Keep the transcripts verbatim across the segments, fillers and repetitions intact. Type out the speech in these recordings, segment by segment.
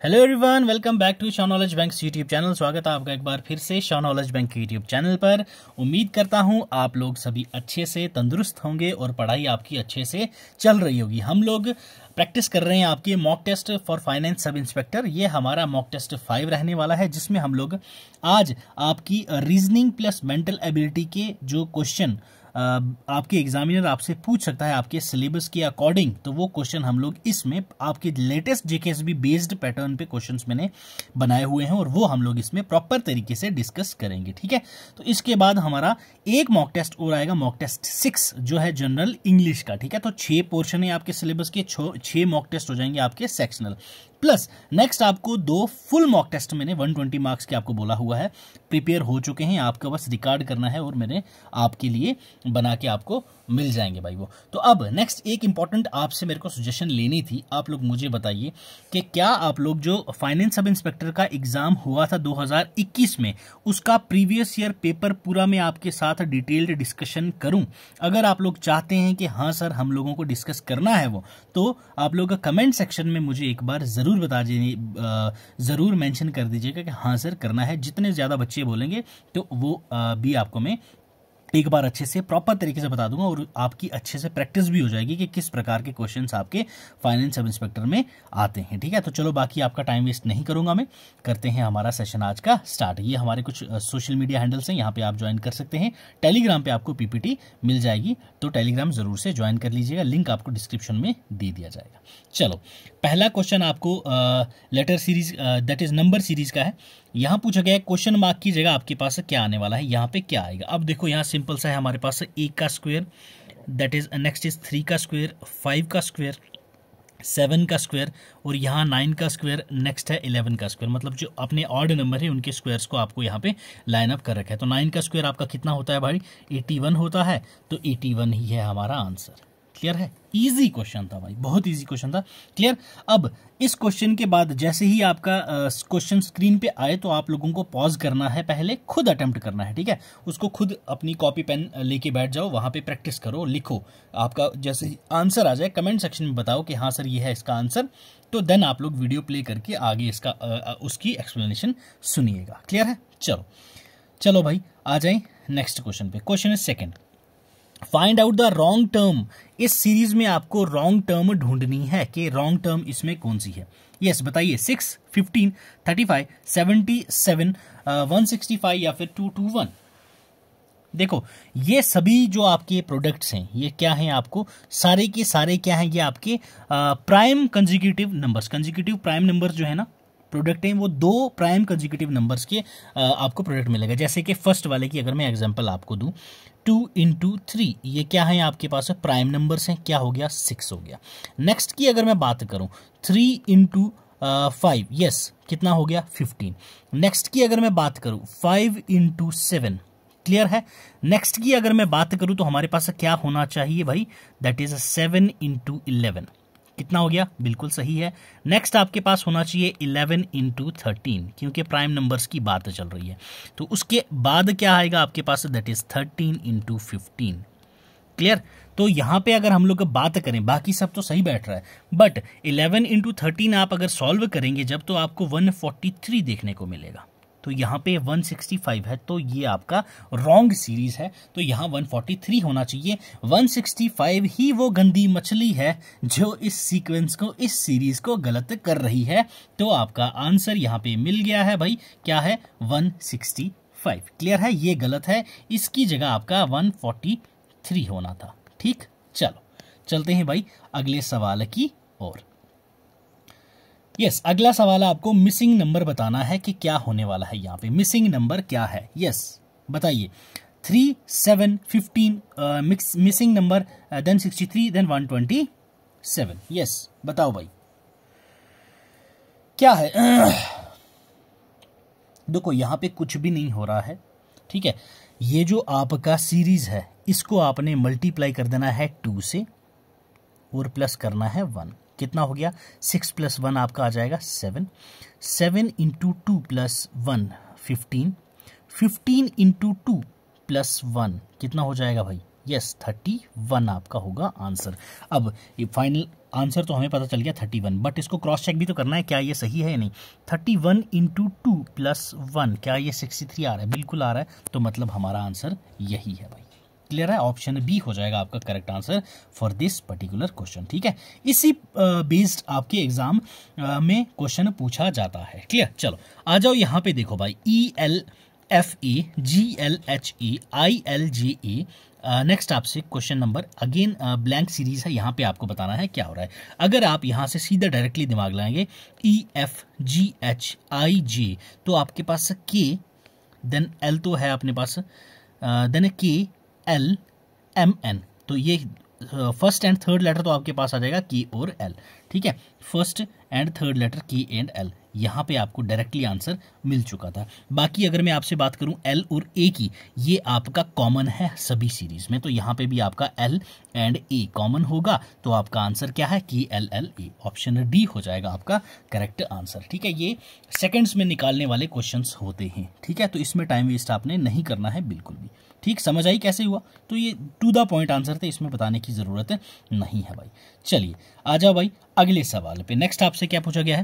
Hello everyone, welcome back to Shah knowledge bank YouTube channel. स्वागत है आपका एक बार फिर से Shah knowledge bank YouTube channel पर। उम्मीद करता हूं आप लोग सभी अच्छे से तंदुरुस्त होंगे और पढ़ाई आपकी अच्छे से चल रही होगी। हम लोग प्रैक्टिस कर रहे हैं आपके mock test for finance sub inspector. ये हमारा मॉक टेस्ट फाइव रहने वाला है, जिसमें हम लोग आज आपकी रीजनिंग प्लस मेंटल एबिलिटी के जो क्वेश्चन आपके एग्जामिनर आपसे पूछ सकता है आपके सिलेबस के अकॉर्डिंग, तो वो क्वेश्चन हम लोग इसमें आपके लेटेस्ट जेकेएसएसबी बेस्ड पैटर्न पे क्वेश्चंस मैंने बनाए हुए हैं और वो हम लोग इसमें प्रॉपर तरीके से डिस्कस करेंगे। ठीक है, तो इसके बाद हमारा एक मॉक टेस्ट और आएगा, मॉक टेस्ट सिक्स, जो है जनरल इंग्लिश का। ठीक है, तो छह पोर्शन है आपके सिलेबस के, छह मॉक टेस्ट हो जाएंगे आपके सेक्शनल। प्लस नेक्स्ट आपको दो फुल मॉक टेस्ट मैंने एक सौ बीस मार्क्स के आपको बोला हुआ है, प्रिपेयर हो चुके हैं, आपको बस रिकॉर्ड करना है और मैंने आपके लिए बना के आपको मिल जाएंगे भाई वो। तो अब नेक्स्ट एक इंपॉर्टेंट आपसे मेरे को सजेशन लेनी थी। आप लोग मुझे बताइए कि क्या आप लोग जो फाइनेंस सब इंस्पेक्टर का एग्जाम हुआ था दो हज़ार इक्कीस में, उसका प्रीवियस ईयर पेपर पूरा मैं आपके साथ डिटेल्ड डिस्कशन करूं? अगर आप लोग चाहते हैं कि हाँ सर हम लोगों को डिस्कस करना है वो, तो आप लोग कमेंट सेक्शन में मुझे एक बार जरूर बता दीजिए, जरूर मेंशन कर दीजिएगा कि हाँ सर करना है। जितने ज्यादा बच्चे बोलेंगे तो वो भी आपको मैं एक बार अच्छे से प्रॉपर तरीके से बता दूंगा और आपकी अच्छे से प्रैक्टिस भी हो जाएगी कि किस प्रकार के क्वेश्चंस आपके फाइनेंस सब इंस्पेक्टर में आते हैं। ठीक है, तो चलो बाकी आपका टाइम वेस्ट नहीं करूंगा मैं, करते हैं हमारा सेशन आज का स्टार्ट। ये हमारे कुछ सोशल मीडिया हैंडल्स हैं, यहाँ पे आप ज्वाइन कर सकते हैं। टेलीग्राम पे आपको पीपीटी मिल जाएगी, तो टेलीग्राम जरूर से ज्वाइन कर लीजिएगा, लिंक आपको डिस्क्रिप्शन में दे दिया जाएगा। चलो, पहला क्वेश्चन आपको letter series that is number series का है। यहां पूछा गया है क्वेश्चन मार्क की जगह आपके पास क्या आने वाला है, यहाँ पे क्या आएगा। अब देखो यहाँ सिंपल सा है, हमारे पास एक का square, that is next is three का स्क्वायर, फाइव का स्क्वायर, सेवन का स्क्वायर और यहाँ नाइन का स्क्वायर, नेक्स्ट है इलेवन का स्क्वायर। मतलब जो अपने ऑड नंबर है उनके स्क्वायर्स को आपको यहाँ पे लाइन अप कर रखा है। तो नाइन का स्क्वायर आपका कितना होता है भाई, इक्यासी होता है, तो इक्यासी ही है हमारा आंसर। क्लियर है, इजी क्वेश्चन था भाई, बहुत इजी क्वेश्चन था। क्लियर। अब इस क्वेश्चन के बाद जैसे ही आपका क्वेश्चन स्क्रीन पे आए तो आप लोगों को पॉज करना है, पहले खुद अटेम्प्ट करना है। ठीक है, उसको खुद अपनी कॉपी पेन लेके बैठ जाओ, वहां पे प्रैक्टिस करो, लिखो। आपका जैसे ही आंसर आ जाए कमेंट सेक्शन में बताओ कि हाँ सर ये है इसका आंसर, तो देन आप लोग वीडियो प्ले करके आगे इसका आ, उसकी एक्सप्लेनेशन सुनिएगा। क्लियर है, चलो चलो भाई आ जाए नेक्स्ट क्वेश्चन पे। Question is second, find out the wrong term. इस सीरीज में आपको रॉन्ग टर्म ढूंढनी है कि रॉन्ग टर्म इसमें कौन सी है। यस yes, बताइए, six, fifteen, thirty five, seventy seven, one sixty five या फिर टू टू वन। देखो ये सभी जो आपके प्रोडक्ट्स हैं ये क्या हैं, आपको सारे के सारे क्या हैं, ये आपके prime consecutive numbers, consecutive prime numbers जो है ना प्रोडक्ट हैं, वो दो प्राइम कंसेक्यूटिव नंबर्स के आ, आपको प्रोडक्ट मिलेगा। जैसे कि फर्स्ट वाले की अगर मैं एग्जांपल आपको दूं, टू इंटू थ्री, ये क्या है आपके पास प्राइम नंबर्स हैं, क्या हो गया, सिक्स हो गया। नेक्स्ट की अगर मैं बात करूं, थ्री इंटू फाइव, यस कितना हो गया, फिफ्टीन। नेक्स्ट की अगर मैं बात करूं, फाइव इंटू सेवन, क्लियर है। नेक्स्ट की अगर मैं बात करूं तो हमारे पास क्या होना चाहिए भाई, that is seven into eleven, कितना हो गया, बिल्कुल सही है। नेक्स्ट आपके पास होना चाहिए इलेवन इंटू थर्टीन, क्योंकि प्राइम नंबर्स की बात चल रही है। तो उसके बाद क्या आएगा आपके पास, that is thirteen into fifteen. Clear. तो यहां पे अगर हम लोग बात करें, बाकी सब तो सही बैठ रहा है, बट इलेवन इंटू थर्टीन आप अगर सॉल्व करेंगे जब, तो आपको वन फोर्टी थ्री देखने को मिलेगा। तो यहाँ पे वन सिक्सटी फाइव है, तो ये आपका रॉन्ग सीरीज है, तो यहाँ वन फोर्टी थ्री होना चाहिए। वन सिक्सटी फाइव ही वो गंदी मछली है जो इस सीक्वेंस को, इस सीरीज को गलत कर रही है। तो आपका आंसर यहाँ पे मिल गया है भाई, क्या है, वन सिक्सटी फाइव। क्लियर है, ये गलत है, इसकी जगह आपका वन फोर्टी थ्री होना था। ठीक, चलो चलते हैं भाई अगले सवाल की ओर। यस yes, अगला सवाल आपको मिसिंग नंबर बताना है कि क्या होने वाला है यहाँ पे, मिसिंग नंबर क्या है। यस yes, बताइए, three, seven, fifteen, missing number, then sixty three, then one twenty seven. Yes बताओ भाई क्या है। देखो यहाँ पे कुछ भी नहीं हो रहा है। ठीक है, ये जो आपका सीरीज है इसको आपने मल्टीप्लाई कर देना है टू से और प्लस करना है वन। कितना हो गया, सिक्स प्लस वन आपका आ जाएगा seven, seven into two plus one fifteen, fifteen into two plus one कितना हो जाएगा भाई, यस थर्टी वन आपका होगा आंसर। अब ये फाइनल आंसर तो हमें पता चल गया थर्टी वन, बट इसको क्रॉस चेक भी तो करना है क्या ये सही है या नहीं। Thirty one into two plus one, क्या ये सिक्सटी थ्री आ रहा है? बिल्कुल आ रहा है, तो मतलब हमारा आंसर यही है भाई। क्लियर है, ऑप्शन बी हो जाएगा आपका correct answer for this particular question. ठीक है, इसी बेस्ड आपके एग्जाम में क्वेश्चन पूछा जाता है। क्लियर, चलो आ जाओ यहाँ पे देखो भाई, E L F A, G L H A, I L J A. Next आपसे question number again blank series है, यहाँ पे आपको बताना है क्या हो रहा है। अगर आप यहाँ से सीधा डायरेक्टली दिमाग लगाएंगे E F G H I जे, तो आपके पास के देन एल तो है अपने पास, then K L M N, तो ये फर्स्ट एंड थर्ड लेटर तो आपके पास आ जाएगा के और एल। ठीक है, फर्स्ट एंड थर्ड लेटर के एंड एल, यहाँ पे आपको डायरेक्टली आंसर मिल चुका था। बाकी अगर मैं आपसे बात करूं एल और ए की, ये आपका कॉमन है सभी सीरीज में, तो यहाँ पे भी आपका एल एंड ए कॉमन होगा, तो आपका आंसर क्या है? K L L A. Option D हो जाएगा आपका करेक्ट आंसर। ठीक है, ये सेकंड्स में निकालने वाले क्वेश्चंस होते हैं। ठीक है, तो इसमें टाइम वेस्ट आपने नहीं करना है बिल्कुल भी। ठीक, समझ आई कैसे हुआ? तो ये टू द पॉइंट आंसर थे, इसमें बताने की जरूरत नहीं है भाई। चलिए आ जाओ भाई अगले सवाल पे। नेक्स्ट आपसे क्या पूछा गया है?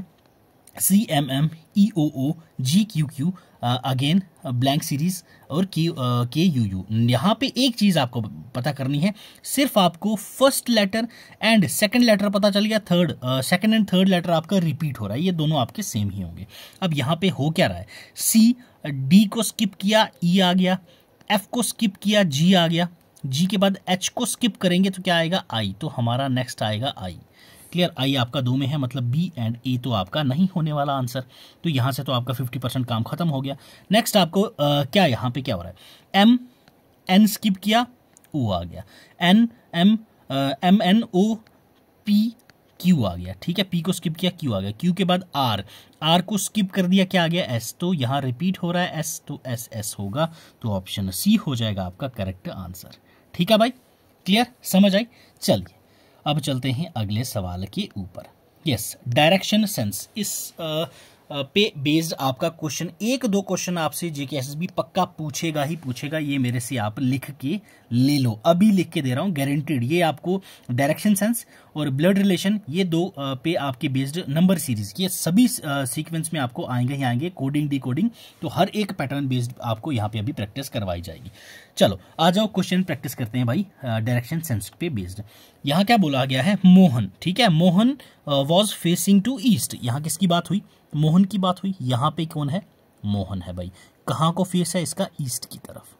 C M M, E O O, G Q Q, again blank series और के के यू यू। यहाँ पे एक चीज़ आपको पता करनी है, सिर्फ आपको first letter and second letter पता चल गया, third second and third letter आपका रिपीट हो रहा है, ये दोनों आपके सेम ही होंगे। अब यहाँ पे हो क्या रहा है? सी, डी को स्किप किया, ई आ गया, एफ को स्किप किया, जी आ गया, जी के बाद एच को स्किप करेंगे तो क्या आएगा? आई, तो हमारा नेक्स्ट आएगा आई। क्लियर, आई आपका दो में है, मतलब बी एंड ए तो आपका नहीं होने वाला आंसर, तो यहाँ से तो आपका फिफ्टी परसेंट काम खत्म हो गया। नेक्स्ट आपको आ, क्या यहाँ पे क्या हो रहा है? एम, एन स्किप किया, ओ आ गया, N M M N O P Q आ गया। ठीक है, पी को स्किप किया, क्यू आ गया, क्यू के बाद आर, आर को स्किप कर दिया, क्या आ गया? एस, तो यहाँ रिपीट हो रहा है एस, तो एस एस होगा, तो ऑप्शन सी हो जाएगा आपका करेक्ट आंसर। ठीक है भाई, क्लियर, समझ आई? चलिए अब चलते हैं अगले सवाल के ऊपर। यस, डायरेक्शन सेंस, इस आ, आ, पे बेस्ड आपका क्वेश्चन, एक दो क्वेश्चन आपसे जेकेएसएसबी पक्का पूछेगा ही पूछेगा, ये मेरे से आप लिख के ले लो, अभी लिख के दे रहा हूँ गारंटीड। ये आपको डायरेक्शन सेंस और ब्लड रिलेशन, ये दो आ, पे आपके बेस्ड नंबर सीरीज, ये सभी सीक्वेंस में आपको आएंगे ही आएंगे, कोडिंग डी कोडिंग, तो हर एक पैटर्न बेस्ड आपको यहाँ पे अभी प्रैक्टिस करवाई जाएगी। चलो आ जाओ क्वेश्चन प्रैक्टिस करते हैं भाई डायरेक्शन सेंस पे बेस्ड। यहाँ क्या बोला गया है? मोहन, ठीक है, Mohan was facing to east, यहाँ किसकी बात हुई? मोहन की बात हुई। यहाँ पे कौन है? मोहन है भाई। कहाँ को फेस है इसका? ईस्ट की तरफ,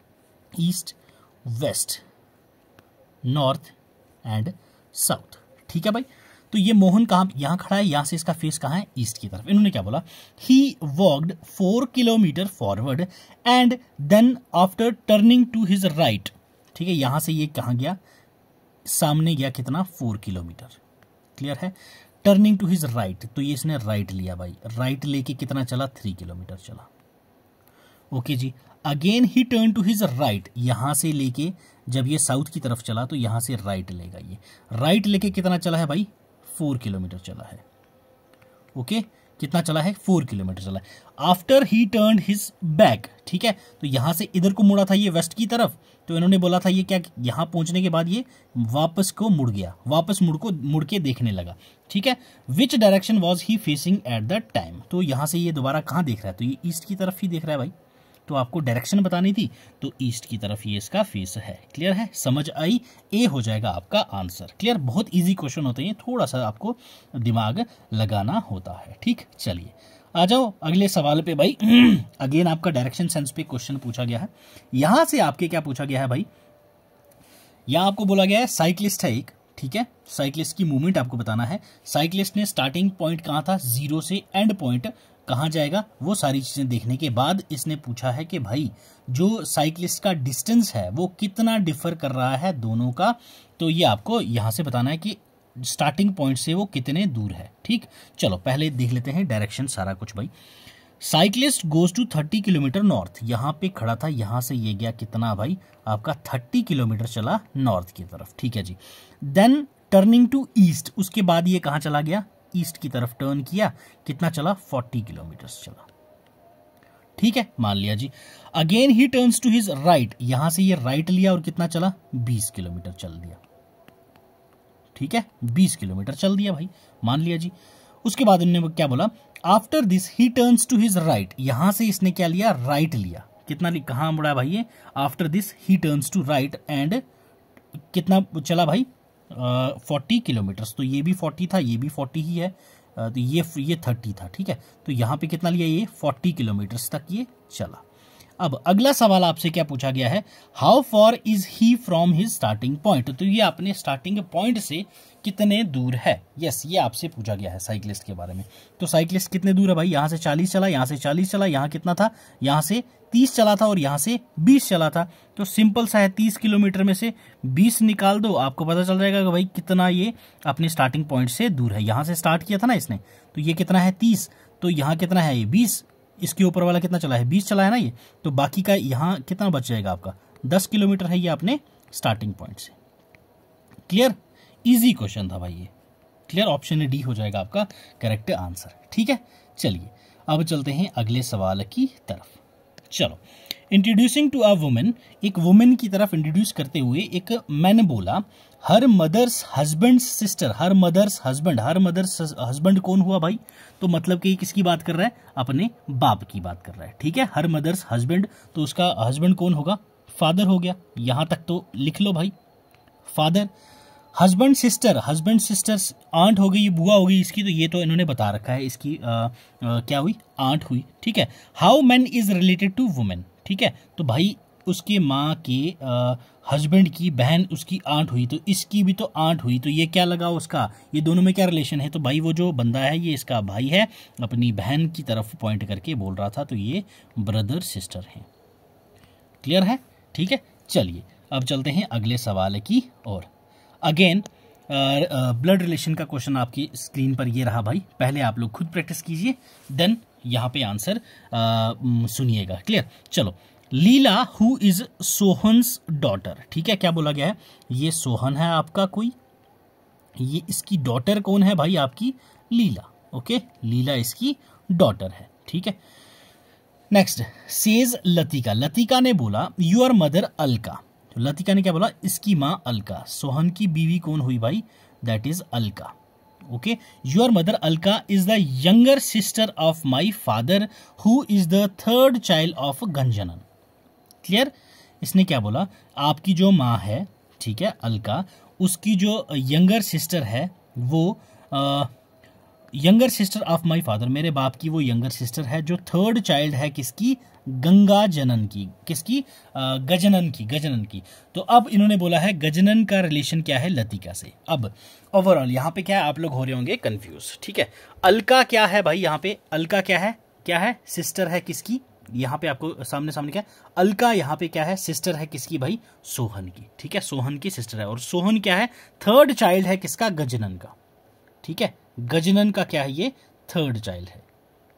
east, west, north and south. ठीक है भाई, तो ये मोहन कहाँ, यहाँ खड़ा है, यहाँ से इसका फेस कहाँ है? ईस्ट की तरफ। इन्होंने क्या बोला? He walked four kilometer forward and then after turning to his right. ठीक है, यहाँ से ये कहाँ गया? सामने गया कितना? Four kilometer. क्लियर है, टर्निंग टू हिज राइट, तो ये इसने राइट लिया भाई, राइट लेके कितना चला? थ्री किलोमीटर चला। ओके जी, again he turn to his right, यहां से लेके जब ये साउथ की तरफ चला तो यहां से राइट लेगा, ये राइट लेके कितना चला है भाई? फोर किलोमीटर चला है। ओके, कितना चला है? फोर किलोमीटर चला है। After he turn his back, ठीक है, तो यहां से इधर को मुड़ा था ये वेस्ट की तरफ, तो इन्होंने बोला था ये क्या, यहां पहुंचने के बाद ये वापस को मुड़ गया, वापस मुड़ को मुड़ के देखने लगा। ठीक है, which direction was he facing at the time, तो यहां से ये दोबारा कहां देख रहा है? तो ये ईस्ट की तरफ ही देख रहा है भाई, तो आपको डायरेक्शन बतानी थी, तो ईस्ट की तरफ ये इसका फेस है। क्लियर है, समझ आई? ए हो जाएगा आपका आंसर। क्लियर, बहुत इजी क्वेश्चन होते हैं, थोड़ा सा आपको दिमाग लगाना होता है। ठीक, चलिए आ जाओ अगले सवाल पे भाई। अगेन आपका डायरेक्शन सेंस पे क्वेश्चन पूछा गया है। यहां से आपके क्या पूछा गया है भाई? यहां आपको बोला गया है साइक्लिस्ट है एक, ठीक है, साइक्लिस्ट की मूवमेंट आपको बताना है। साइक्लिस्ट ने स्टार्टिंग पॉइंट कहां था? जीरो से एंड पॉइंट कहाँ जाएगा, वो सारी चीजें देखने के बाद इसने पूछा है कि भाई जो साइक्लिस्ट का डिस्टेंस है वो कितना डिफर कर रहा है दोनों का, तो ये आपको यहां से बताना है कि स्टार्टिंग पॉइंट से वो कितने दूर है। ठीक, चलो पहले देख लेते हैं डायरेक्शन सारा कुछ भाई। Cyclist goes to thirty kilometer north, यहां पे खड़ा था, यहां से ये गया कितना भाई? आपका थर्टी किलोमीटर चला नॉर्थ की तरफ। ठीक है जी, देन टर्निंग टू ईस्ट, उसके बाद ये कहां चला गया? ईस्ट की तरफ टर्न किया, कितना चला? फोर्टी किलोमीटर चला। ठीक है, मान लिया जी। Again he turns to his right, यहां से ये राइट लिया और कितना चला, बीस किलोमीटर चल दिया। ठीक है, बीस किलोमीटर चल दिया भाई, मान लिया जी। उसके बाद इन्होंने क्या बोला, after this he turns to his right, यहां से इसने क्या लिया, राइट लिया। कितना, कहां मुड़ा भाई ये, after this he turns to right and कितना चला भाई, फोर्टी किलोमीटर। तो ये भी फोर्टी था, ये भी फोर्टी ही है, uh, तो ये ये थर्टी था। ठीक है, तो यहां पे कितना लिया, ये फोर्टी किलोमीटर तक ये चला। अब अगला सवाल आपसे क्या पूछा गया है, how far is he from his starting point, तो ये अपने स्टार्टिंग पॉइंट से कितने दूर है। यस, ये आपसे पूछा गया है साइक्लिस्ट के बारे में। तो साइक्लिस्ट कितने दूर है भाई, यहां से चालीस चला, यहां से चालीस चला, यहां कितना था, यहां से तीस चला था और यहां से बीस चला था। तो सिंपल सा है, तीस किलोमीटर में से बीस निकाल दो, आपको पता चल जाएगा कि भाई कितना ये अपने स्टार्टिंग पॉइंट से दूर है। यहां से स्टार्ट किया था ना इसने, तो ये कितना है, तीस, तो यहां कितना है, ये बीस, इसके ऊपर वाला कितना चला है, बीस चला है ना ये, तो बाकी का यहाँ कितना बच जाएगा आपका, दस किलोमीटर है ये अपने स्टार्टिंग पॉइंट से। क्लियर, इजी क्वेश्चन था भाई ये। क्लियर, ऑप्शन डी हो जाएगा आपका करेक्ट आंसर। ठीक है, चलिए अब चलते हैं अगले सवाल की तरफ। चलो, इंट्रोड्यूसिंग टू अ वुमेन, एक वुमेन की तरफ इंट्रोड्यूस करते हुए एक मैन बोला, her mother's husband sister, her mother's husband, her mother's husband कौन हुआ भाई, तो मतलब कि किसकी बात कर रहा है, अपने बाप की बात कर रहा है। ठीक है, हर मदर्स हस्बैंड, तो उसका हस्बैंड कौन होगा, फादर हो गया, यहां तक तो लिख लो भाई, father. Husband sister, husband sister aunt हो गई, बुआ हो गई इसकी, तो ये तो इन्होंने बता रखा है, इसकी आ, आ, क्या हुई, आंट हुई। ठीक है, how man is related to woman, ठीक है, तो भाई उसके माँ के हस्बैंड की बहन उसकी आंट हुई, तो इसकी भी तो आंट हुई, तो ये क्या लगा उसका, ये दोनों में क्या रिलेशन है, तो भाई वो जो बंदा है ये इसका भाई है, अपनी बहन की तरफ पॉइंट करके बोल रहा था, तो ये ब्रदर सिस्टर हैं। क्लियर है, ठीक है, चलिए अब चलते हैं अगले सवाल की ओर। अगेन ब्लड रिलेशन का क्वेश्चन आपकी स्क्रीन पर ये रहा भाई, पहले आप लोग खुद प्रैक्टिस कीजिए, देन यहाँ पे आंसर सुनिएगा। क्लियर, चलो, Leela who is Sohan's daughter, ठीक है, क्या बोला गया है, ये सोहन है आपका कोई, ये इसकी डॉटर कौन है भाई, आपकी लीला। ओके, लीला इसकी डॉटर है। ठीक है, नेक्स्ट, सेज लतिका, लतिका ने बोला योर मदर अलका, तो लतिका ने क्या बोला, इसकी माँ अलका, सोहन की बीवी कौन हुई भाई, that is Alka. Okay, your mother Alka is the younger sister of my father who is the third child of Gajanan. Clear, इसने क्या बोला, आपकी जो माँ है, ठीक है, अलका, उसकी जो यंगर सिस्टर है वो younger sister of my father, मेरे बाप की वो यंगर सिस्टर है, जो थर्ड चाइल्ड है किसकी, गंगा जनन की, किसकी, आ, गजनन की, गजनन की। तो अब इन्होंने बोला है गजनन का रिलेशन क्या है लतिका से। अब ओवरऑल यहाँ पे क्या है, आप लोग हो रहे होंगे कंफ्यूज। ठीक है, अलका क्या है भाई, यहाँ पे अलका क्या है, क्या है, सिस्टर है किसकी, यहाँ पे आपको सामने सामने क्या है, अलका यहाँ पे क्या है, सिस्टर है किसकी भाई, सोहन की। ठीक है, सोहन की सिस्टर है, और सोहन क्या है, थर्ड चाइल्ड है किसका, गजनन का। ठीक है, गजनन का क्या है, ये थर्ड चाइल्ड है।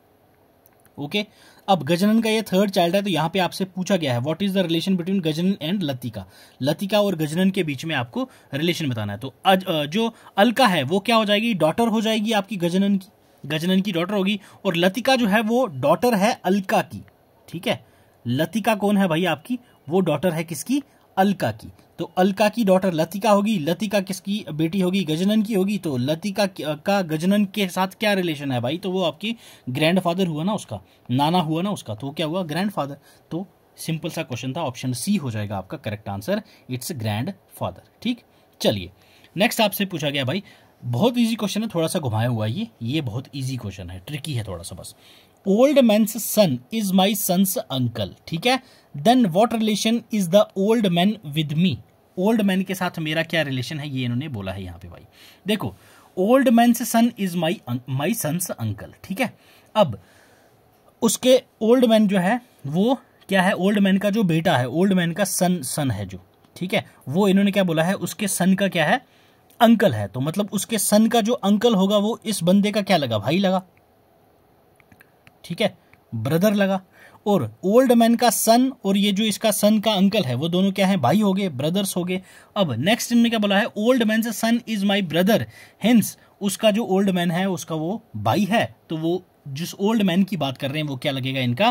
ओके, अब गजनन का ये थर्ड चाइल्ड है, तो यहाँ पे आपसे पूछा गया है what is the relation between Gajanan and Latika, Latika और गजनन के बीच में आपको रिलेशन बताना है। तो अज, जो अलका है वो क्या हो जाएगी, डॉटर हो जाएगी आपकी गजनन की, गजनन की डॉटर होगी, और लतिका जो है वो डॉटर है अलका की। ठीक है, लतिका कौन है भाई आपकी, वो डॉटर है किसकी, अलका की। तो अलका की डॉटर लतिका होगी, लतिका किसकी बेटी होगी, गजनन की होगी, तो लतिका का गजनन के साथ क्या रिलेशन है भाई, तो वो आपकी ग्रैंडफादर हुआ ना, उसका नाना हुआ ना उसका, तो क्या हुआ, ग्रैंडफादर। तो सिंपल सा क्वेश्चन था, ऑप्शन सी हो जाएगा आपका करेक्ट आंसर, इट्स ग्रैंडफादर। ठीक, चलिए नेक्स्ट आपसे पूछा गया भाई, बहुत इजी क्वेश्चन है, थोड़ा सा घुमाया हुआ ये ये बहुत इजी क्वेश्चन है, ट्रिकी है थोड़ा सा बस। Old man's son is my son's uncle, ठीक है, then what relation is the old man with me, old man के साथ मेरा क्या रिलेशन है, ये इन्होंने बोला है यहाँ पे भाई। देखो, old man's son is my my son's uncle. ठीक है, अब उसके ओल्ड मैन जो है वो क्या है, ओल्ड मैन का जो बेटा है, ओल्ड मैन का सन सन है जो, ठीक है, वो इन्होंने क्या बोला है, उसके सन का क्या है, अंकल है। तो मतलब उसके सन का जो अंकल होगा वो इस बंदे का क्या लगा, भाई लगा। ठीक है, ब्रदर लगा। और ओल्ड मैन का सन और ये जो इसका सन का अंकल है वो दोनों क्या है, भाई हो गए, ब्रदर्स हो गए। अब नेक्स्ट इनमें क्या बोला है, ओल्ड मैन से son is my brother, hence उसका जो ओल्ड मैन है उसका वो भाई है, तो वो जिस ओल्ड मैन की बात कर रहे हैं वो क्या लगेगा, इनका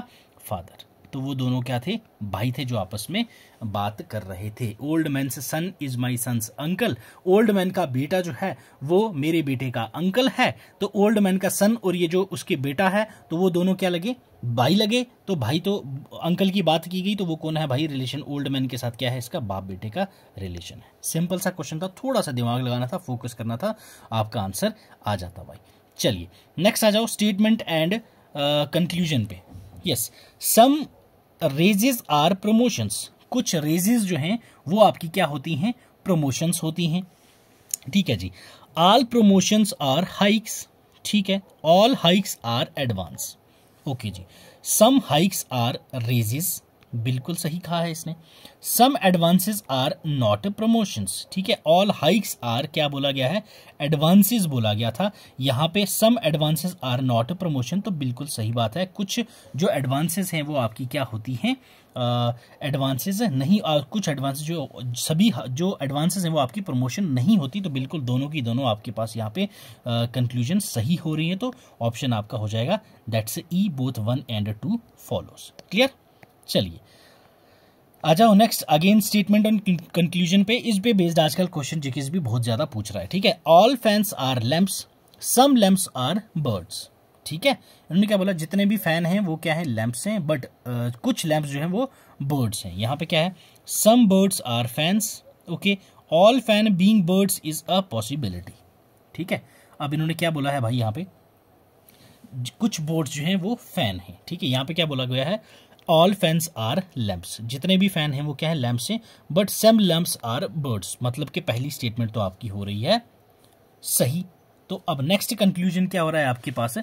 फादर। तो वो दोनों क्या थे, भाई थे जो आपस में बात कर रहे थे। Old man son is my son's uncle, old man का बेटा जो है वो मेरे बेटे का अंकल है। तो ओल्ड मैन का सन और ये जो उसके बेटा है तो वो दोनों क्या लगे, भाई लगे। तो भाई तो अंकल की बात की गई तो वो कौन है भाई, रिलेशन ओल्ड मैन के साथ क्या है, इसका बाप बेटे का रिलेशन है। सिंपल सा क्वेश्चन था, थोड़ा सा दिमाग लगाना था, फोकस करना था, आपका आंसर आ जाता भाई। चलिए नेक्स्ट आ जाओ स्टेटमेंट एंड कंक्लूजन पे। Yes, some raises are promotions, कुछ रेजेस जो हैं वो आपकी क्या होती हैं, प्रमोशंस होती हैं। ठीक है जी। ऑल प्रमोशंस आर हाइक्स, ठीक है, all hikes are advance. Okay जी। सम हाइक्स आर रेजेस, बिल्कुल सही कहा है इसने। Some advances are not promotions, ठीक है, ऑल हाइक्स आर क्या बोला गया है, एडवांसेस बोला गया था, यहाँ पे some advances are not promotion, तो बिल्कुल सही बात है। कुछ जो एडवांसेस हैं वो आपकी क्या होती हैं, एडवांसेस नहीं, और कुछ एडवांसेस जो सभी जो एडवांसेस हैं वो आपकी प्रमोशन नहीं होती। तो बिल्कुल दोनों की दोनों आपके पास यहाँ पे कंक्लूजन सही हो रही है। तो ऑप्शन आपका हो जाएगा that's E, both one and two follows. Clear. चलिए आ जाओ next, again statement on conclusion पे। इस पे बेस्ड आजकल क्वेश्चन जीकेएसएसबी बहुत ज्यादा पूछ रहा है। ठीक है, all fans are lamps, some lamps are birds. ठीक है, उन्होंने क्या बोला, जितने भी फैन हैं वो क्या है, लैंप्स हैं, बट uh, कुछ लैंप्स जो हैं वो बर्ड्स हैं। यहाँ पे क्या है, some birds are fans, okay, all fan being birds is a possibility. ठीक है, अब इन्होंने क्या बोला है भाई, यहाँ पे कुछ बर्ड्स जो हैं वो फैन हैं। ठीक है, यहाँ पे क्या बोला गया है, ऑल फैंस आर लैंप्स, जितने भी फैन हैं वो क्या है, लैंप्स हैं, but some lamps are birds. मतलब कि पहली स्टेटमेंट तो आपकी हो रही है सही। तो अब नेक्स्ट कंक्लूजन क्या हो रहा है आपके पास,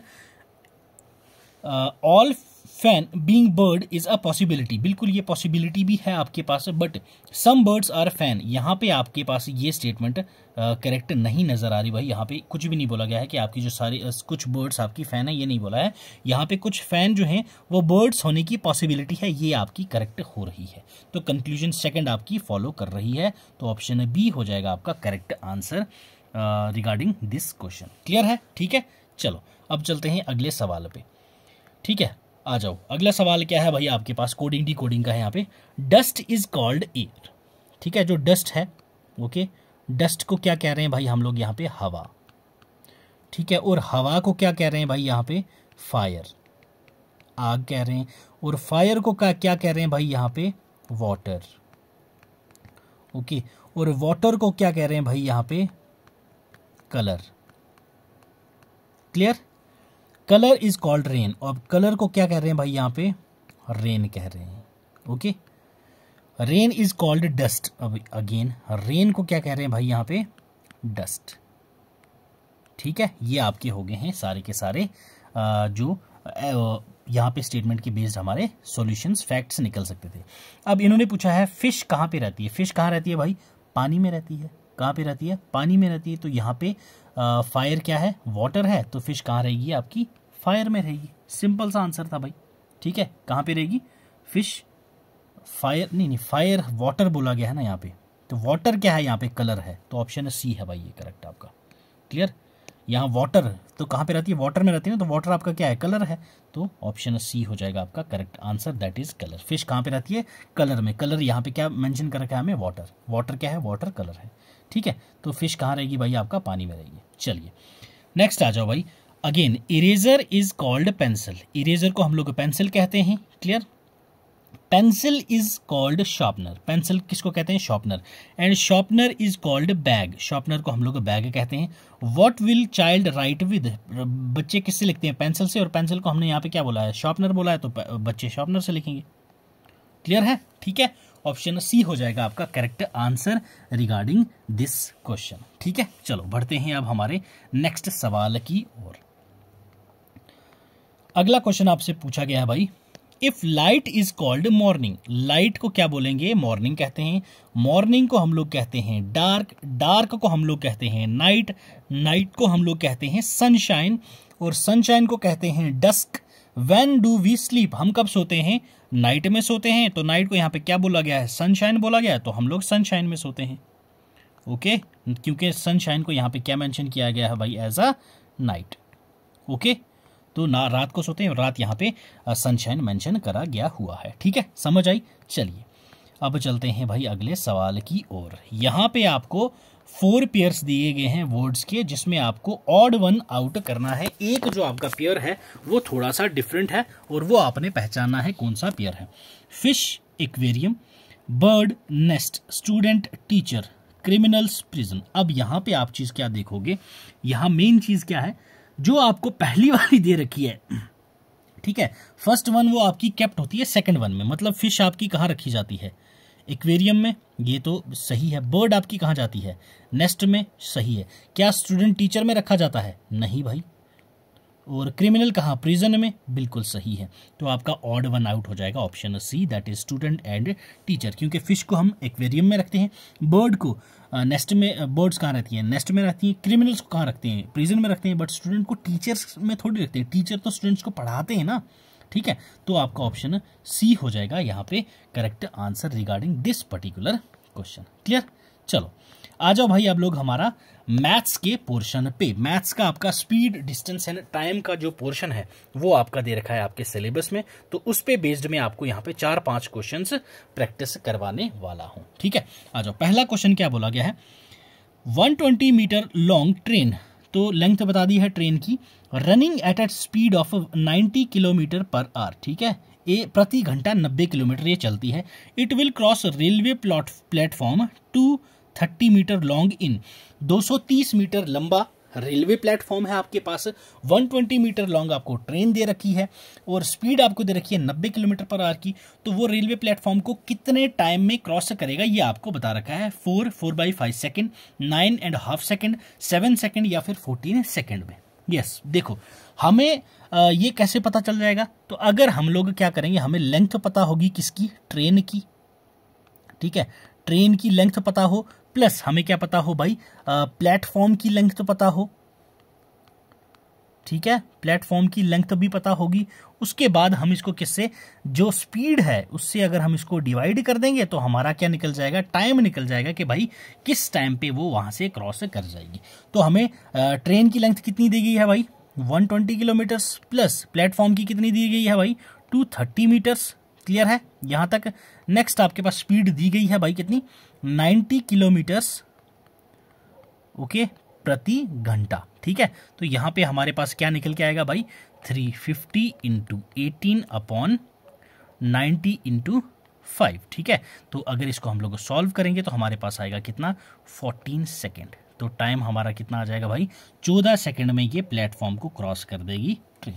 all fan being bird is a possibility. बिल्कुल ये पॉसिबिलिटी भी है आपके पास, but some birds are fan, यहाँ पे आपके पास ये स्टेटमेंट करेक्ट uh, नहीं नजर आ रही भाई। यहाँ पे कुछ भी नहीं बोला गया है कि आपकी जो सारी uh, कुछ बर्ड्स आपकी फैन है, ये नहीं बोला है। यहाँ पे कुछ फैन जो हैं वो बर्ड्स होने की पॉसिबिलिटी है, ये आपकी करेक्ट हो रही है। तो कंक्लूजन सेकंड आपकी फॉलो कर रही है। तो ऑप्शन बी हो जाएगा आपका correct answer regarding this question. Clear है। ठीक है, चलो अब चलते हैं अगले सवाल पे। ठीक है, आ जाओ अगला सवाल क्या है भाई आपके पास, कोडिंग डी कोडिंग का है यहाँ पे। Dust is called air. ठीक है, जो डस्ट है, ओके, डस्ट को क्या कह रहे हैं भाई हम लोग यहाँ पे, हवा। ठीक है, और हवा को क्या कह रहे हैं भाई यहाँ पे, फायर, आग कह रहे हैं। और फायर को क्या क्या कह रहे हैं भाई यहाँ पे, वाटर। ओके, और वाटर को क्या कह रहे हैं भाई यहाँ पे, colour. Clear. Colour is called rain, और कलर को क्या कह रहे हैं भाई यहाँ पे, रेन कह रहे हैं। Okay, rain is called dust. अब अगेन रेन को क्या कह रहे हैं भाई यहाँ पे, डस्ट। ठीक है, ये आपके हो गए हैं सारे के सारे आ, जो यहाँ पे स्टेटमेंट के बेस्ड हमारे सॉल्यूशंस फैक्ट्स निकल सकते थे। अब इन्होंने पूछा है फिश कहाँ पे रहती है। फिश कहाँ रहती है भाई, पानी में रहती है। कहाँ पे रहती है, पानी में रहती है। तो यहाँ पे फायर क्या है, वाटर है, तो फिश कहाँ रहेगी आपकी, फायर में रहेगी। सिंपल सा आंसर था भाई। ठीक है, कहाँ पे रहेगी, फिश फायर, नहीं नहीं फायर वाटर बोला गया है ना यहाँ पे, तो वाटर क्या है यहाँ पे, कलर है। तो ऑप्शन सी है भाई, ये करेक्ट आपका। क्लियर। यहाँ वाटर तो कहाँ पे रहती है, वाटर में रहती है ना, तो वाटर आपका क्या है, कलर है। तो ऑप्शन सी हो जाएगा आपका correct answer, that is colour. Fish कहाँ पे रहती है, कलर में। कलर यहाँ पे क्या मेंशन कर रखा है हमें, वाटर। वाटर क्या है, वाटर कलर है। ठीक है, तो फिश कहाँ रहेगी भाई आपका, पानी में रहेगी। चलिए नेक्स्ट आ जाओ भाई। Again eraser is called pencil. Eraser को हम लोग पेंसिल कहते हैं। Clear. Pencil is called sharpener. Pencil किसको कहते हैं, sharpener. And sharpener is called bag. Sharpener को हम लोग बैग कहते हैं। What will child write with. बच्चे किससे लिखते हैं, पेंसिल से, और पेंसिल को हमने यहाँ पे क्या बोला है, शार्पनर बोला है, तो बच्चे शार्पनर से लिखेंगे। क्लियर है। ठीक है, ऑप्शन सी हो जाएगा आपका correct answer regarding this question. ठीक है, चलो बढ़ते हैं अब हमारे नेक्स्ट सवाल की ओर। अगला क्वेश्चन आपसे पूछा गया है भाई, if light is called morning. Light को क्या बोलेंगे, मॉर्निंग कहते हैं। मॉर्निंग को हम लोग कहते हैं डार्क। डार्क को हम लोग कहते हैं नाइट। नाइट को हम लोग कहते हैं सनशाइन, और सनशाइन को कहते हैं dusk. When do we sleep. हम कब सोते हैं, नाइट में सोते हैं। तो नाइट को यहाँ पे क्या बोला गया है, सनशाइन बोला गया है, तो हम लोग सनशाइन में सोते हैं। ओके, क्योंकि सनशाइन को यहाँ पे क्या मेंशन किया गया है भाई, एज अ नाइट। ओके, तो ना रात को सोते हैं, रात यहाँ पे सनशाइन मेंशन करा गया हुआ है। ठीक है, समझ आई। चलिए अब चलते हैं भाई अगले सवाल की ओर। यहाँ पे आपको फोर पेयर्स दिए गए हैं वर्ड्स के, जिसमें आपको ऑड वन आउट करना है। एक जो आपका पेयर है वो थोड़ा सा डिफरेंट है और वो आपने पहचानना है कौन सा पेयर है। Fish aquarium, bird nest, student teacher, criminals prison. अब यहाँ पे आप चीज क्या देखोगे, यहाँ मेन चीज क्या है, जो आपको पहली वाली दे रखी है, ठीक है, फर्स्ट वन वो आपकी केप्ट होती है सेकंड वन में, मतलब फिश आपकी कहाँ रखी जाती है, एक्वेरियम में, ये तो सही है। बर्ड आपकी कहाँ जाती है, नेस्ट में, सही है। क्या स्टूडेंट टीचर में रखा जाता है, नहीं भाई। और क्रिमिनल कहाँ, प्रिजन में, बिल्कुल सही है। तो आपका ऑड वन आउट हो जाएगा option C, that is student and teacher, क्योंकि फिश को हम एक्वेरियम में रखते हैं, बर्ड को नेस्ट में, बर्ड्स कहाँ रहती हैं, नेस्ट में रहती हैं, क्रिमिनल्स को कहाँ रखते हैं, प्रिजन में रखते हैं, बट स्टूडेंट को टीचर्स में थोड़ी रखते हैं, टीचर तो स्टूडेंट्स को पढ़ाते हैं ना। ठीक है, तो आपका ऑप्शन सी हो जाएगा यहाँ पे correct answer regarding this particular question. Clear. चलो आ जाओ भाई आप लोग हमारा मैथ्स के पोर्शन पे। मैथ्स का आपका स्पीड, डिस्टेंस एंड टाइम का जो पोर्शन है वो आपका दे रखा है आपके सिलेबस में, तो उस पे बेस्ड में आपको यहाँ पे चार पांच क्वेश्चंस प्रैक्टिस करवाने वाला हूं। ठीक है, आ जाओ। पहला क्वेश्चन क्या बोला गया है, one twenty meter long train, तो लेंथ बता दी है ट्रेन की, running at at speed of ninety kilometer per hour. ठीक है, ये प्रति घंटा नब्बे किलोमीटर ये चलती है। It will cross railway plot platform two thirty meter long in, दो सौ तीस मीटर लंबा रेलवे प्लेटफॉर्म है आपके पास, वन ट्वेंटी मीटर लॉन्ग आपको ट्रेन दे रखी है और स्पीड आपको दे रखी है नब्बे किलोमीटर पर आवर की। तो वो रेलवे प्लेटफॉर्म को कितने टाइम में क्रॉस करेगा ये आपको बता रखा है, four four by five second, nine and half second, seven second या फिर फोर्टीन सेकेंड में। यस yes, देखो हमें आ, ये कैसे पता चल जाएगा, तो अगर हम लोग क्या करेंगे, हमें लेंथ पता होगी किसकी, ट्रेन की। ठीक है, ट्रेन की लेंथ पता हो, प्लस हमें क्या पता हो भाई, प्लेटफॉर्म की लेंथ तो पता हो। ठीक है, प्लेटफॉर्म की लेंथ भी पता होगी। उसके बाद हम इसको किससे, जो स्पीड है उससे अगर हम इसको डिवाइड कर देंगे तो हमारा क्या निकल जाएगा, टाइम निकल जाएगा कि भाई किस टाइम पे वो वहां से क्रॉस कर जाएगी। तो हमें ट्रेन की लेंथ कितनी दी गई है भाई, one twenty kilometers, plus platform की कितनी दी गई है भाई, टू थर्टी मीटर्स। क्लियर है यहां तक। नेक्स्ट आपके पास स्पीड दी गई है भाई कितनी, नाइन्टी किलोमीटर्स ओके प्रति घंटा। ठीक है, तो यहां पे हमारे पास क्या निकल के आएगा भाई, three fifty into eighteen upon ninety into five. ठीक है, तो अगर इसको हम लोग सॉल्व करेंगे तो हमारे पास आएगा कितना, फोर्टीन सेकेंड। तो टाइम हमारा कितना आ जाएगा भाई, चौदह सेकेंड में ये प्लेटफॉर्म को क्रॉस कर देगी ट्रेन।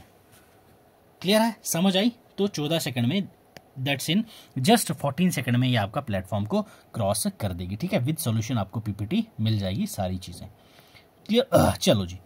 क्लियर है, समझ आई। तो चौदह सेकेंड में, that's in just fourteen second में ये आपका प्लेटफॉर्म को क्रॉस कर देगी। ठीक है, विद सॉल्यूशन आपको पीपीटी मिल जाएगी सारी चीजें। क्लियर। चलो जी,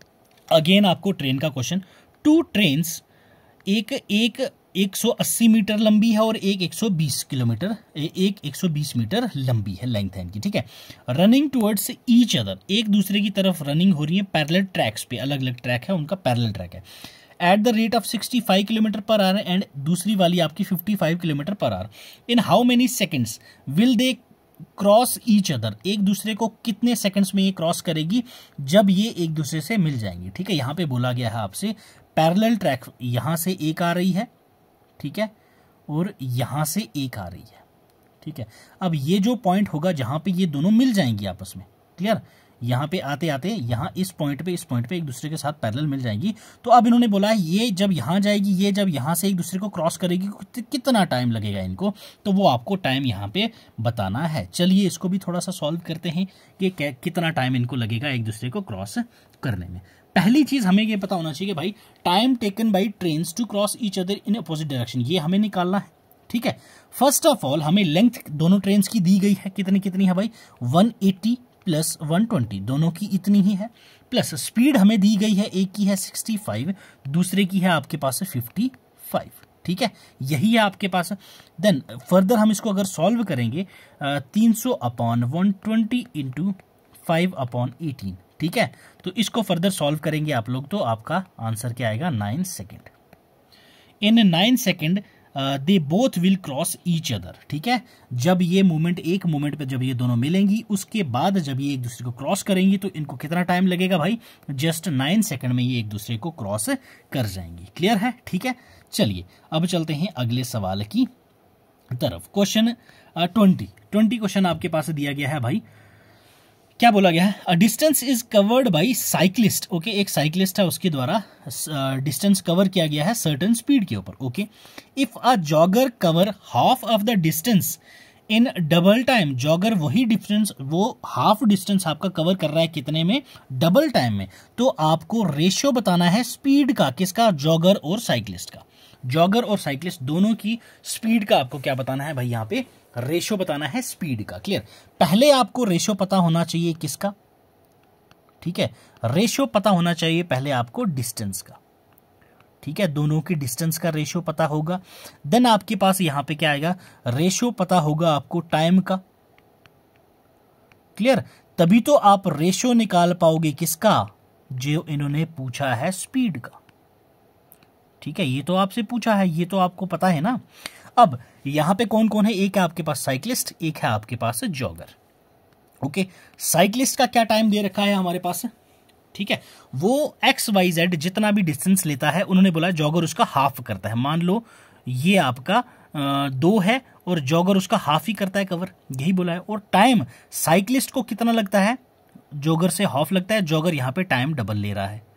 अगेन आपको ट्रेन का क्वेश्चन। टू ट्रेन्स, एक एक एक सौ अस्सी मीटर लंबी है और एक एक सौ बीस किलोमीटर, एक एक सौ बीस मीटर लंबी है, लेंथ है इनकी। ठीक है, रनिंग टुवर्ड्स ईच अदर, एक दूसरे की तरफ रनिंग हो रही है पैरेलल ट्रैक्स पे, अलग अलग ट्रैक है उनका, पैरेलल ट्रैक है, at the rate of sixty five kilometer per hour, and दूसरी वाली आपकी fifty five kilometer per hour. In how many seconds will they cross each other, एक दूसरे को कितने सेकंड्स में ये क्रॉस करेगी जब ये एक दूसरे से मिल जाएंगी। ठीक है, यहां पे बोला गया है आपसे पैरेलल ट्रैक, यहां से एक आ रही है, ठीक है, और यहां से एक आ रही है। ठीक है, अब ये जो पॉइंट होगा जहां पे ये दोनों मिल जाएंगी आपस में, क्लियर, यहाँ पे आते आते यहाँ इस पॉइंट पे इस पॉइंट पे एक दूसरे के साथ पैरेलल मिल जाएंगी। तो अब इन्होंने बोला है ये जब यहाँ जाएगी, ये जब यहाँ से एक दूसरे को क्रॉस करेगी, कितना टाइम लगेगा इनको, तो वो आपको टाइम यहाँ पे बताना है। चलिए इसको भी थोड़ा सा सॉल्व करते हैं कि कितना टाइम इनको लगेगा एक दूसरे को क्रॉस करने में। पहली चीज हमें ये पता होना चाहिए कि भाई time taken by train to cross each other in opposite direction, ये हमें निकालना है। ठीक है, फर्स्ट ऑफ ऑल हमें लेंथ दोनों ट्रेन की दी गई है, कितनी कितनी है भाई, one eighty plus one twenty, दोनों की इतनी ही है, प्लस स्पीड हमें दी गई है, एक की है सिक्सटी फाइव, दूसरे की है आपके पास फिफ्टी फाइव। ठीक है, यही है आपके पास। देन फर्दर हम इसको अगर सॉल्व करेंगे, तीन सौ upon one twenty into five upon eighteen. ठीक है, तो इसको फर्दर सॉल्व करेंगे आप लोग, तो आपका आंसर क्या आएगा, nine second. In nine second they both will cross each other, ठीक है। जब ये मूवमेंट एक मूवमेंट पे जब ये दोनों मिलेंगी, उसके बाद जब ये एक दूसरे को क्रॉस करेंगी तो इनको कितना टाइम लगेगा भाई, जस्ट नाइन सेकंड में ये एक दूसरे को क्रॉस कर जाएंगी। क्लियर है, ठीक है। चलिए अब चलते हैं अगले सवाल की तरफ। क्वेश्चन ट्वेंटी ट्वेंटी क्वेश्चन आपके पास दिया गया है भाई। क्या बोला गया है, a distance is covered by cyclist, okay. एक साइक्लिस्ट है, उसके द्वारा डिस्टेंस कवर किया गया है सर्टेन स्पीड के ऊपर, okay. If a jogger cover half of the distance in double time, jogger वही डिस्टेंस, वो हाफ डिस्टेंस आपका कवर कर रहा है कितने में, डबल टाइम में। तो आपको रेशियो बताना है स्पीड का, किसका, जॉगर और साइक्लिस्ट का। जॉगर और साइक्लिस्ट दोनों की स्पीड का आपको क्या बताना है भाई, यहाँ पे रेशियो बताना है स्पीड का। क्लियर, पहले आपको रेशियो पता होना चाहिए किसका, ठीक है, रेशियो पता होना चाहिए पहले आपको डिस्टेंस का, ठीक है, दोनों की डिस्टेंस का रेशियो पता होगा। देन आपके पास यहां पे क्या आएगा, रेशियो पता होगा आपको टाइम का। क्लियर, तभी तो आप रेशियो निकाल पाओगे किसका, जो इन्होंने पूछा है स्पीड का, ठीक है। ये तो आपसे पूछा है, ये तो आपको पता है ना। अब यहां पे कौन कौन है, एक है आपके पास साइक्लिस्ट, एक है आपके पास जॉगर, ओके। साइक्लिस्ट का क्या टाइम दे रखा है हमारे पास, ठीक है, वो एक्स वाई जेड जितना भी डिस्टेंस लेता है, उन्होंने बोला जॉगर उसका हाफ करता है। मान लो ये आपका आ, दो है और जॉगर उसका हाफ ही करता है कवर, यही बोला है। और टाइम साइक्लिस्ट को कितना लगता है, जॉगर से हाफ लगता है, जॉगर यहां पे टाइम डबल ले रहा है।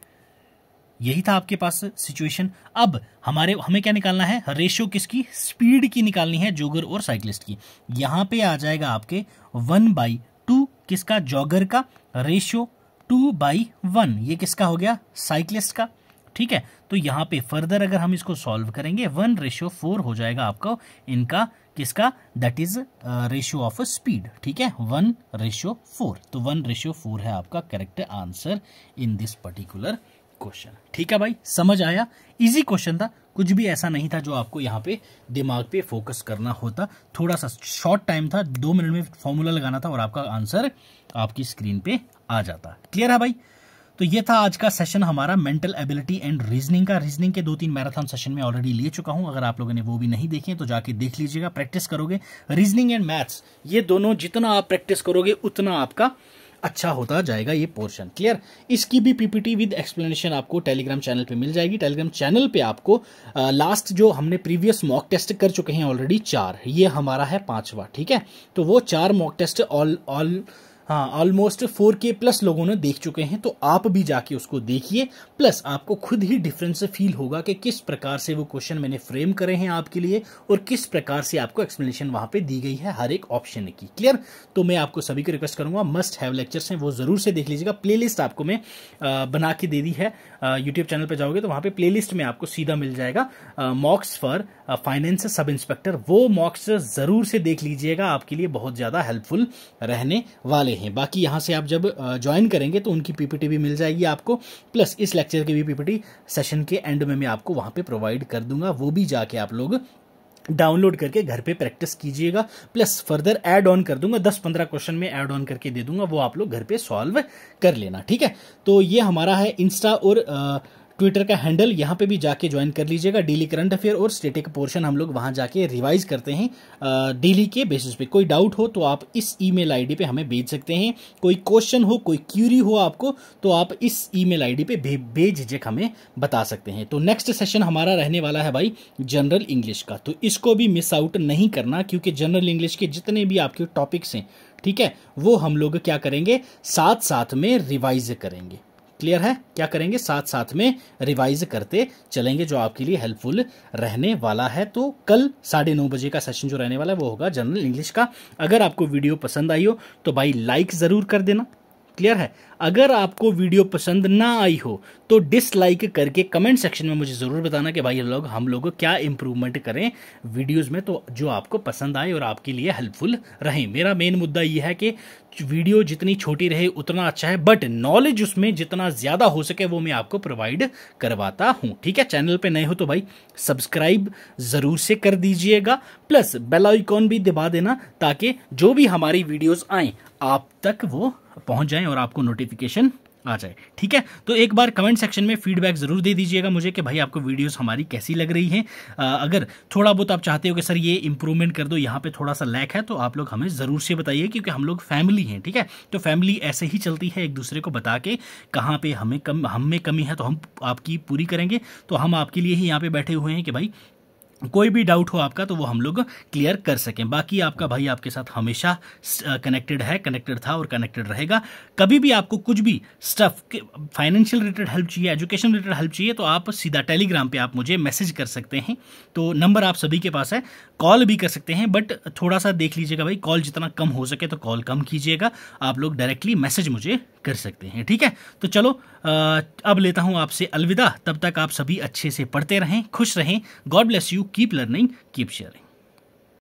यही था आपके पास सिचुएशन। अब हमारे हमें क्या निकालना है, रेशियो किसकी, स्पीड की निकालनी है, जॉगर और साइक्लिस्ट की। यहां पे आ जाएगा आपके वन बाई टू, किसका, जॉगर का, रेशियो टू बाई वन, ये किसका हो गया, साइक्लिस्ट का, ठीक है। तो यहां पे फर्दर अगर हम इसको सॉल्व करेंगे, वन रेशियो फोर हो जाएगा आपका इनका, किसका, that is ratio of speed, ठीक है, वन रेशियो फोर। तो वन रेशियो फोर है आपका correct answer in this particular question, ठीक है भाई, समझ आया। इजी क्वेश्चन था, कुछ भी ऐसा नहीं था जो आपको यहाँ पे दिमाग पे फोकस करना होता। थोड़ा सा शॉर्ट टाइम था, दो मिनट में फॉर्मूला लगाना था और आपका आंसर आपकी स्क्रीन पे आ जाता। क्लियर है भाई। तो ये था आज का सेशन हमारा मेंटल एबिलिटी एंड रीजनिंग का। रीजनिंग के दो तीन मैराथन सेशन में ऑलरेडी ले चुका हूं, अगर आप लोगों ने वो भी नहीं देखे तो जाके देख लीजिएगा, प्रैक्टिस करोगे। रीजनिंग एंड मैथ्स ये दोनों जितना आप प्रैक्टिस करोगे उतना आपका अच्छा होता जाएगा ये पोर्शन। क्लियर, इसकी भी पीपीटी विद एक्सप्लेनेशन आपको टेलीग्राम चैनल पे मिल जाएगी। टेलीग्राम चैनल पे आपको लास्ट जो हमने प्रीवियस मॉक टेस्ट कर चुके हैं ऑलरेडी चार, ये हमारा है पांचवा, ठीक है। तो वो चार मॉक टेस्ट ऑल ऑल हाँ ऑलमोस्ट फोर के प्लस लोगों ने देख चुके हैं, तो आप भी जाके उसको देखिए। प्लस आपको खुद ही डिफरेंस फील होगा कि किस प्रकार से वो क्वेश्चन मैंने फ्रेम करे हैं आपके लिए और किस प्रकार से आपको एक्सप्लेनेशन वहां पे दी गई है हर एक ऑप्शन की। क्लियर, तो मैं आपको सभी को रिक्वेस्ट करूंगा, मस्ट हैव लेक्चर्स हैं वो जरूर से देख लीजिएगा। प्लेलिस्ट आपको मैं बना के दे दी है, यूट्यूब चैनल पर जाओगे तो वहां पे प्लेलिस्ट में आपको सीधा मिल जाएगा mocks for finance sub inspector, वो मॉक्स जरूर से देख लीजिएगा, आपके लिए बहुत ज्यादा हेल्पफुल रहने वाले हैं। बाकी यहां से आप जब ज्वाइन करेंगे तो उनकी पीपीटी भी मिल जाएगी आपको, प्लस इस लेक्चर की भी पीपीटी सेशन के एंड में मैं आपको वहां पे प्रोवाइड कर दूंगा, वो भी जाके आप लोग डाउनलोड करके घर पे प्रैक्टिस कीजिएगा। प्लस फर्दर ऐड ऑन कर दूंगा, दस पंद्रह क्वेश्चन में ऐड ऑन करके दे दूंगा, वो आप लोग घर पे सॉल्व कर लेना, ठीक है। तो ये हमारा है इंस्टा और आ, ट्विटर का हैंडल, यहाँ पे भी जाके ज्वाइन कर लीजिएगा। डेली करंट अफेयर और स्टेटिक पोर्शन हम लोग वहां जाके रिवाइज करते हैं डेली के बेसिस पे। कोई डाउट हो तो आप इस ईमेल आईडी पे हमें भेज सकते हैं, कोई क्वेश्चन हो, कोई क्यूरी हो आपको, तो आप इस ईमेल आईडी पे बेझिझक हमें बता सकते हैं। तो नेक्स्ट सेशन हमारा रहने वाला है भाई जनरल इंग्लिश का, तो इसको भी मिस आउट नहीं करना, क्योंकि जनरल इंग्लिश के जितने भी आपके टॉपिक्स हैं, ठीक है, वो हम लोग क्या करेंगे, साथ साथ में रिवाइज करेंगे। क्लियर है, क्या करेंगे, साथ साथ में रिवाइज करते चलेंगे, जो आपके लिए हेल्पफुल रहने वाला है। तो कल साढ़े नौ बजे का सेशन जो रहने वाला है वो होगा जनरल इंग्लिश का। अगर आपको वीडियो पसंद आई हो तो भाई लाइक जरूर कर देना। क्लियर है, अगर आपको वीडियो पसंद ना आई हो तो डिसलाइक करके कमेंट सेक्शन में मुझे जरूर बताना कि भाई लोग हम लोग क्या इंप्रूवमेंट करें वीडियोस में, तो जो आपको पसंद आए और आपके लिए हेल्पफुल रहे। मेरा मेन मुद्दा यह है कि वीडियो जितनी छोटी रहे उतना अच्छा है, बट नॉलेज उसमें जितना ज्यादा हो सके वो मैं आपको प्रोवाइड करवाता हूं, ठीक है। चैनल पे नए हो तो भाई सब्सक्राइब जरूर से कर दीजिएगा, प्लस बेल आइकॉन भी दबा देना, ताकि जो भी हमारी वीडियोस आए आप तक वो पहुंच जाएं और आपको नोटिफिकेशन आ जाए। ठीक है, तो एक बार कमेंट सेक्शन में फीडबैक ज़रूर दे दीजिएगा मुझे कि भाई आपको वीडियोस हमारी कैसी लग रही हैं। अगर थोड़ा बहुत आप चाहते हो कि सर ये इंप्रूवमेंट कर दो, यहाँ पे थोड़ा सा लैक है, तो आप लोग हमें ज़रूर से बताइए, क्योंकि हम लोग फैमिली हैं। ठीक है, तो फैमिली ऐसे ही चलती है, एक दूसरे को बता के कहाँ पे हमें कम हम में कमी है तो हम आपकी पूरी करेंगे। तो हम आपके लिए ही यहाँ पे बैठे हुए हैं कि भाई कोई भी डाउट हो आपका तो वो हम लोग क्लियर कर सकें। बाकी आपका भाई आपके साथ हमेशा कनेक्टेड है, कनेक्टेड था और कनेक्टेड रहेगा। कभी भी आपको कुछ भी स्टफ फाइनेंशियल रिलेटेड हेल्प चाहिए, एजुकेशन रिलेटेड हेल्प चाहिए, तो आप सीधा टेलीग्राम पे आप मुझे मैसेज कर सकते हैं। तो नंबर आप सभी के पास है, कॉल भी कर सकते हैं, बट थोड़ा सा देख लीजिएगा भाई, कॉल जितना कम हो सके तो कॉल कम कीजिएगा। आप लोग डायरेक्टली मैसेज मुझे कर सकते हैं। ठीक है, तो चलो अब लेता हूँ आपसे अलविदा। तब तक आप सभी अच्छे से पढ़ते रहें, खुश रहें। God bless you, keep learning, keep sharing.